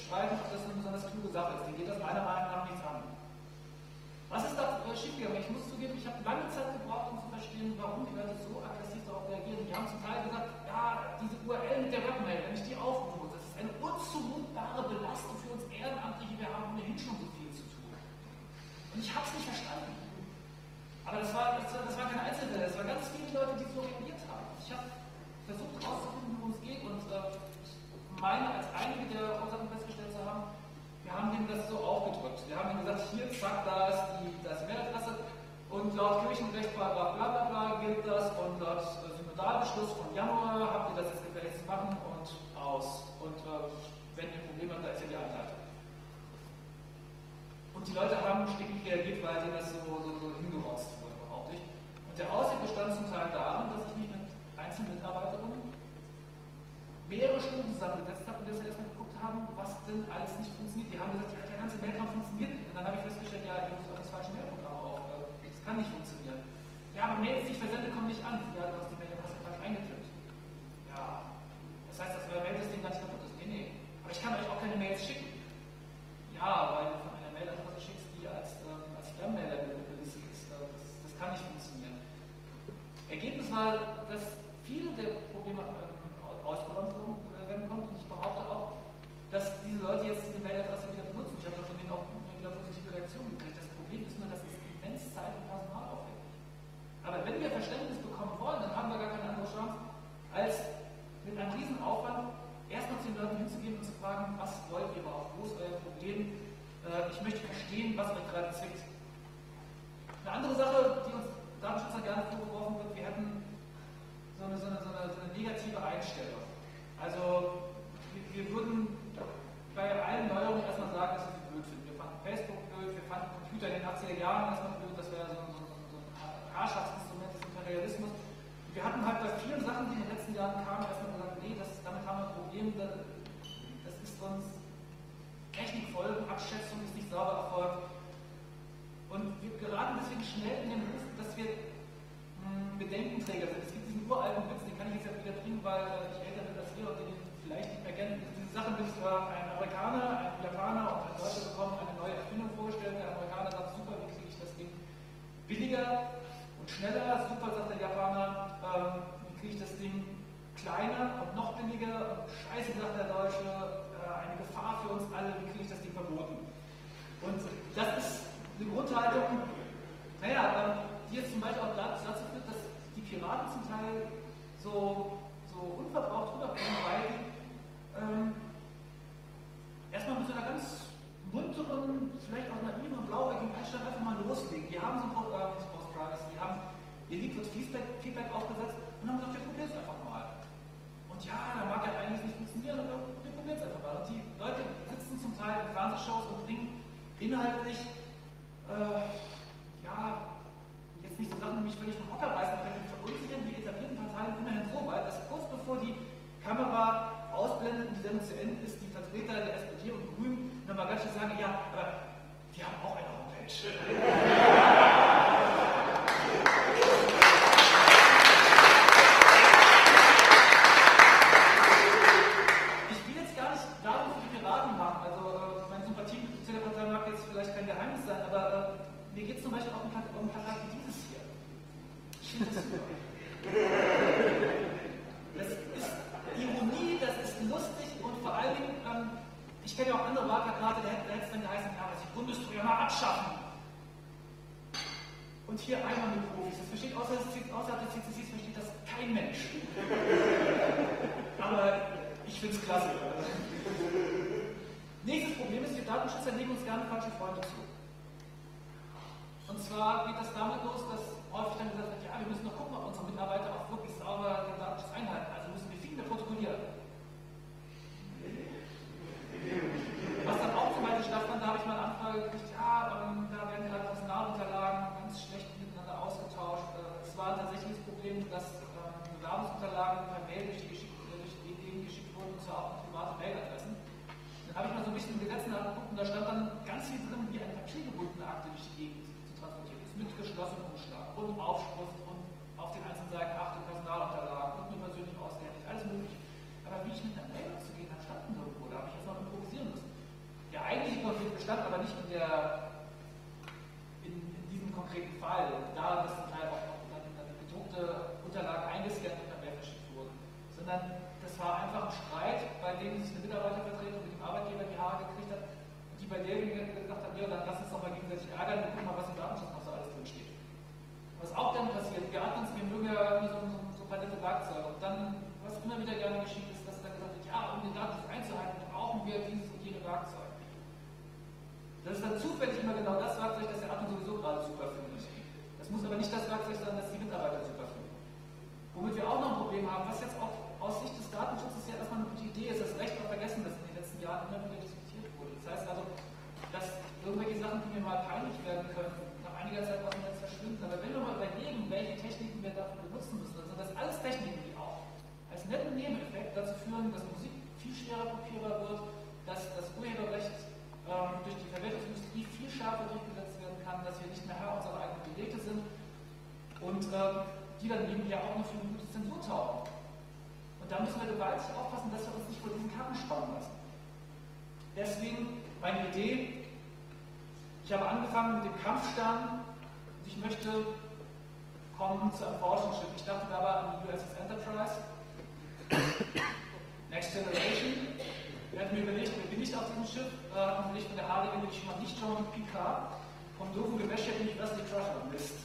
streiten, ob das eine besonders kluge Sache ist. Denen geht das meiner Meinung nach nichts an. Was ist da schiefgegangen? Ich muss zugeben, ich habe lange Zeit gebraucht, um zu verstehen, warum die Leute so aggressiv darauf reagieren. Die haben zum Teil gesagt, ja, diese URL mit der Webmail, wenn ich die aufrufe, das ist eine unzumutbare Belastung für uns Ehrenamtliche, wir haben ohnehin schon so viel zu tun. Und ich habe es nicht verstanden. Aber das war keine Einzelfälle, es waren ganz viele Leute, die so reagiert haben. Ich habe versucht herauszufinden, worum es geht und ich meine, als einige der Ursachen festgestellt zu haben, wir haben denen das so aufgedrückt. Wir haben ihnen gesagt, hier, zack, da ist die Mailadresse und laut Kirchenrecht, bla bla bla gilt das und laut Synodalbeschluss von Januar habt ihr das jetzt gefälligst machen und aus. Und wenn ihr Probleme habt, da ist ja die Anleitung. Und die Leute haben stickig reagiert, weil denen das so hingerotzt wurde, behaupte ich. Und der Ausweg bestand zum Teil darin, dass ich mich mit einzelnen Mitarbeiterinnen mehrere Stunden zusammengesetzt habe und dass wir erstmal geguckt haben, was denn alles nicht funktioniert. Die haben gesagt, ja, der ganze Mailprogramm funktioniert nicht. Und dann habe ich festgestellt, ja, ich muss auch das falsche Mailprogramm auf. Das kann nicht funktionieren. Ja, aber Mails, die ich versende, kommen nicht an. Ja, du hast die Mailadresse falsch eingetippt. Ja, das heißt, das Mail-System gar nicht kaputt ist. Nee. Aber ich kann euch auch keine Mails schicken. Ja, weil du von einer Mailadresse schickst, die als Spam-Mailer gelistet ist. Das kann nicht funktionieren. Ergebnis war, dass viele der Probleme ausgeräumt werden konnten. Und ich behaupte auch, dass diese Leute jetzt diese Mailadresse wieder benutzen. Ich habe von denen auch wieder positive Reaktionen gekriegt. Das Problem ist nur, dass es immens Zeit und Personal aufwendet. Aber wenn wir Verständnis bekommen wollen, dann haben wir gar keine andere Chance, als mit einem riesen Aufwand erstmal zu den Leuten hinzugehen und zu fragen, was wollt ihr überhaupt, wo ist euer Problem? Ich möchte verstehen, was euch gerade zwickt. Eine andere Sache, die uns Datenschützer gerne vorgeworfen wird, wir hätten so eine negative Einstellung. Also wir würden bei allen Neuerungen erstmal sagen, dass wir sie blöd finden. Wir fanden Facebook blöd, wir fanden Computer in den 80er Jahren erstmal blöd, das wäre so ein Herrschaftsinstrument des Imperialismus. Wir hatten halt bei vielen Sachen, die in den letzten Jahren kamen, erstmal gesagt, nee, damit haben wir ein Problem, das ist uns Technikfolgenabschätzung ist nicht sauber erfolgt. Und wir geraten deswegen schnell in den Ruf, dass wir Bedenkenträger sind. Es gibt diesen uralten Witz, den kann ich jetzt wieder bringen, weil ich älter bin als ihr und den vielleicht nicht mehr kennen. Diese Sache mit ein Amerikaner, ein Japaner und ein Deutscher bekommen eine neue Erfindung vorgestellt. Der Amerikaner sagt, super, wie kriege ich das Ding billiger und schneller? Super, sagt der Japaner, wie kriege ich das Ding kleiner und noch billiger? Und scheiße, sagt der Deutsche, eine Gefahr für uns alle, wie kriege ich das Ding verboten? Und das ist eine Grundhaltung, die jetzt zum Beispiel auch dazu führt, dass die Piraten zum Teil so unverbraucht rüberkommen, weil erstmal mit so einer ganz munteren, vielleicht auch naiven und blauäugigen Einstellung einfach mal loslegen. Die haben so ein Post-Privacy, die haben ihr Liquid Feedback aufgesetzt und haben gesagt, wir probieren es einfach mal. Und ja, da mag ja einiges nicht funktionieren, aber wir probieren es einfach mal. Und die Leute sitzen zum Teil in Fernsehshows und bringen inhaltlich jetzt nicht so Sachen, die mich völlig vom Hocker reißen, aber die verunsichern die etablierten Parteien immerhin so weit, dass kurz bevor die Kamera ausblendet und die Sendung zu Ende ist, die Vertreter der SPD und Grünen nochmal ganz schön sagen, ja, aber die haben auch eine Homepage. Ich will jetzt gar nicht darum für die Piraten machen, also meine Sympathie zu der Partei mag jetzt vielleicht kein Geheimnis sein, aber mir geht es zum Beispiel auch um Parteien wie dieses hier. Ich finde das super. Das ist Ironie, das ist lustig und vor allen Dingen, ich kenne ja auch andere Wahlplakate, da hätte es dann geheißen, ja, das die Bundessteuer mal abschaffen. Und hier einmal mit Profis. Das versteht außerhalb des CCCs versteht das kein Mensch. Aber ich finde es klasse. Nächstes Problem ist, wir Datenschützer legen uns gerne falsche Freunde zu. Und zwar geht das damit los, dass häufig dann gesagt wird, ja, wir müssen noch gucken, ob unsere Mitarbeiter auch wirklich sauber den Datenschutz einhalten. Also müssen wir viel mehr protokollieren. Was dann auch zum Beispiel stattfand, da habe ich mal eine Anfrage gekriegt, ja, da werden gerade Personalunterlagen ganz schlecht miteinander ausgetauscht. Es war tatsächlich das Problem, dass Bewerbungsunterlagen per Mail durch die Gegend geschickt wurden, und zwar auch mit privaten Mailadressen. Dann habe ich mal so ein bisschen im Gesetz nachgeguckt und da stand dann ganz viel drin, wie eine papiergebundene Akte durch die Gegend zu transportieren ist, mit geschlossenem Umschlag und Aufschrift und auf den einzelnen Seiten Achtung, Personalunterlagen und nur persönlich ausgehändigt, alles mögliche. Aber wie ich mit einer Mail umzugehen habe, standen irgendwo, da habe ich erst mal improvisieren müssen. stand aber nicht in diesem konkreten Fall, da das zum Teil auch dann gedruckte Unterlagen eingescannt und dann verschickt wurden, sondern das war einfach ein Streit, bei dem sich eine Mitarbeitervertretung mit dem Arbeitgeber die Haare gekriegt hat und die bei derjenigen gesagt haben, ja, dann lass uns doch mal gegenseitig ärgern und gucken mal, was im Datenschutz noch so alles drin steht. Was auch dann passiert, wir mögen ja irgendwie so palette Werkzeuge und dann, was immer wieder gerne geschieht, ist, dass dann gesagt wird, ja, um den Datenschutz einzuhalten, brauchen wir dieses und jene Werkzeug. Das ist dann zufällig immer genau das Werkzeug, das der Admin sowieso gerade super findet. Das muss aber nicht das Werkzeug sein, das die Mitarbeiter super finden. Womit wir auch noch ein Problem haben, was jetzt auch aus Sicht des Datenschutzes ja erstmal eine gute Idee ist, das Recht auch vergessen, das in den letzten Jahren immer wieder diskutiert wurde. Das heißt also, dass irgendwelche Sachen, die mir mal peinlich werden können, nach einiger Zeit aus dem Netz verschwinden. Aber wenn wir mal überlegen, welche Techniken wir dafür benutzen müssen, dann sind das alles Techniken, die auch als netten Nebeneffekt dazu führen, dass Musik viel schwerer kopierbar wird, dass das Urheberrecht durch die Verwertungsindustrie viel schärfer durchgesetzt werden kann, dass wir nicht mehr Herr unserer eigenen Geräte sind und die dann eben ja auch noch für eine gute Zensur taugen. Und da müssen wir gewaltig aufpassen, dass wir uns nicht vor diesen Karren spannen lassen. Deswegen meine Idee, ich habe angefangen mit dem Kampfstern und ich möchte kommen zu einem Forschungsschritt. Ich dachte dabei an die USS Enterprise, Next Generation. Wir hatten mir überlegt, wer bin ich auf diesem Schiff? Und ich von der Harley bin ich schon mal nicht Jean Picard. Vom doofen Gewäsch her bin ich Wesley Crusher. Mist.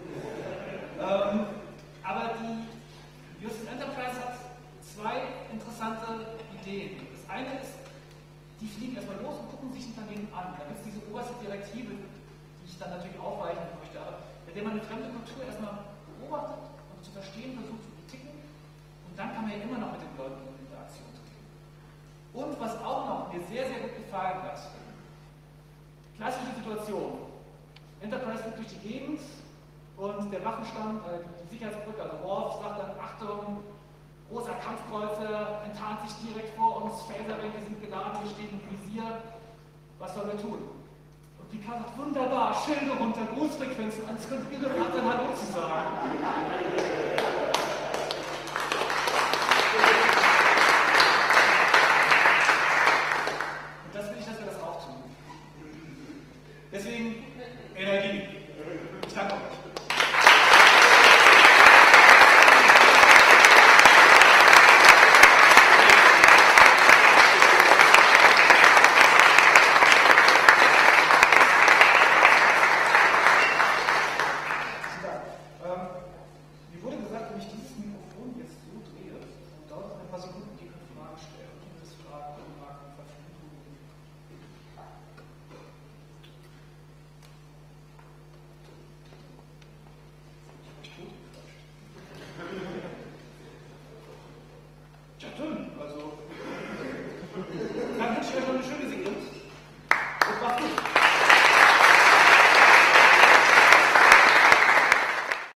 Aber die USS Enterprise hat zwei interessante Ideen. Das eine ist, die fliegen erstmal los und gucken sich ein Unternehmen an. Da gibt es diese oberste Direktive, die ich dann natürlich aufweichen möchte, aber bei der man eine fremde Kultur erstmal beobachtet und zu verstehen versucht, wie die ticken. Und dann kann man ja immer noch mit den Leuten in Interaktion treten. Und was auch noch mir sehr, sehr gut gefallen hat, klassische Situation. Enterprise fliegt durch die Gegend und der Waffenstand, die Sicherheitsbrücke, also Worf, sagt dann, Achtung, großer Kampfkreuzer enttarnt sich direkt vor uns, Phaserbänke sind geladen, wir stehen im Visier. Was sollen wir tun? Und Picard sagt, wunderbar, Schilde runter, Grußfrequenzen, ans könnt ihr gerade dann Hallo zu sagen. Und das will ich, dass wir das auch tun. Deswegen Energie. Ich danke euch. Dann wünsche ich euch noch eine schöne Sequenz.